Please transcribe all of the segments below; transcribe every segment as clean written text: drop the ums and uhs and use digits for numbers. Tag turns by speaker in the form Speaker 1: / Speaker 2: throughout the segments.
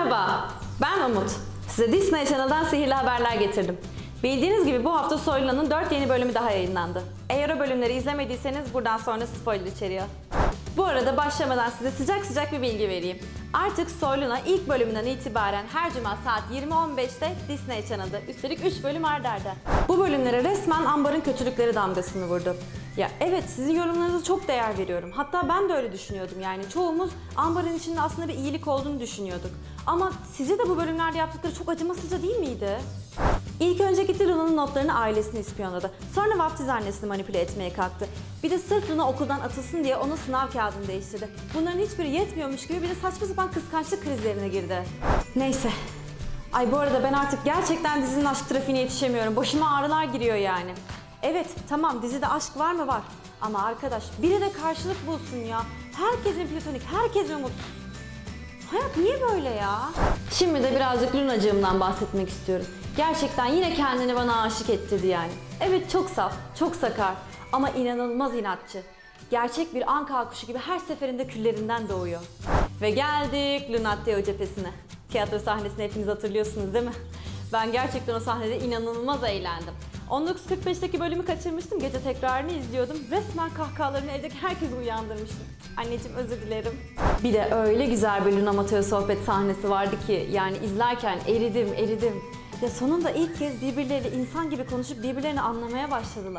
Speaker 1: Merhaba, ben Umut. Size Disney Channel'dan sihirli haberler getirdim. Bildiğiniz gibi bu hafta Soylu'nun 4 yeni bölümü daha yayınlandı. Eğer o bölümleri izlemediyseniz buradan sonra spoiler içeriyor. Bu arada başlamadan size sıcak sıcak bir bilgi vereyim. Artık Soyluna ilk bölümünden itibaren her cuma saat 20.15'te Disney Channel'da. Üstelik 3 bölüm art arda. Bu bölümlere resmen Amber'ın kötülükleri damgasını vurdu. Ya evet, sizin yorumlarınıza çok değer veriyorum. Hatta ben de öyle düşünüyordum yani. Çoğumuz Amber'ın içinde aslında bir iyilik olduğunu düşünüyorduk. Ama sizce de bu bölümlerde yaptıkları çok acımasızca değil miydi? İlk önce gitti Luna'nın notlarını ailesini ispiyonladı. Sonra vaftiz annesini manipüle etmeye kalktı. Bir de sırf Luna okuldan atılsın diye onun sınav kağıdını değiştirdi. Bunların hiçbiri yetmiyormuş gibi bir de saçma sapan kıskançlık krizlerine girdi. Neyse. Ay bu arada ben artık gerçekten dizinin aşk trafiğine yetişemiyorum. Başıma ağrılar giriyor yani. Evet tamam, dizide aşk var mı? Var. Ama arkadaş biri de karşılık bulsun ya. Herkesin platonik, herkesin mutsuz. Hayat niye böyle ya? Şimdi de birazcık Lunacığımdan bahsetmek istiyorum. Gerçekten yine kendini bana aşık ettirdi yani. Evet çok saf, çok sakar ama inanılmaz inatçı. Gerçek bir anka kuşu gibi her seferinde küllerinden doğuyor. Ve geldik Lunatio cephesine. Tiyatro sahnesini hepiniz hatırlıyorsunuz değil mi? Ben gerçekten o sahnede inanılmaz eğlendim. 19.45'teki bölümü kaçırmıştım. Gece tekrarını izliyordum. Resmen kahkahalarını evdeki herkesi uyandırmıştım. Anneciğim özür dilerim. Bir de öyle güzel bir Luna Mateo sohbet sahnesi vardı ki yani izlerken eridim. Ya sonunda ilk kez birbirleriyle insan gibi konuşup birbirlerini anlamaya başladılar.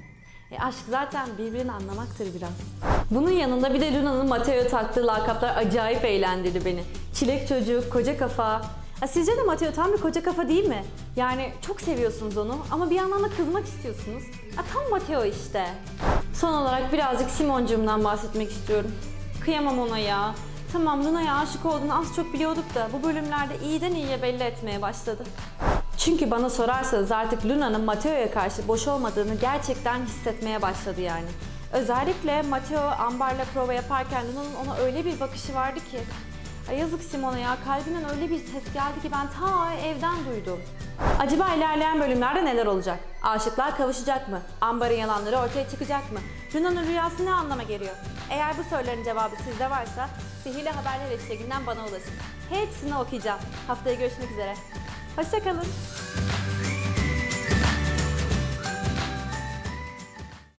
Speaker 1: Aşk zaten birbirini anlamaktır biraz. Bunun yanında bir de Luna'nın Mateo'ya taktığı lakaplar acayip eğlendirdi beni. Çilek çocuk, koca kafa. Sizce de Mateo tam bir koca kafa değil mi? Yani çok seviyorsunuz onu ama bir yandan da kızmak istiyorsunuz. Tam Mateo işte. Son olarak birazcık Simoncuğumdan bahsetmek istiyorum. Kıyamam ona ya. Tamam, Luna'ya aşık olduğunu az çok biliyorduk da bu bölümlerde iyiden iyiye belli etmeye başladı. Çünkü bana sorarsanız artık Luna'nın Mateo'ya karşı boş olmadığını gerçekten hissetmeye başladı yani. Özellikle Mateo Amber'le prova yaparken Luna'nın ona öyle bir bakışı vardı ki. Yazık Simon'a ya, kalbinden öyle bir ses geldi ki ben ta evden duydum. Acaba ilerleyen bölümlerde neler olacak? Aşıklar kavuşacak mı? Amber'ın yalanları ortaya çıkacak mı? Luna'nın rüyası ne anlama geliyor? Eğer bu soruların cevabı sizde varsa Sihirli Haberler hashtaginden bana ulaşın. Hepsini okuyacağım. Haftaya görüşmek üzere. Hoşça kalın.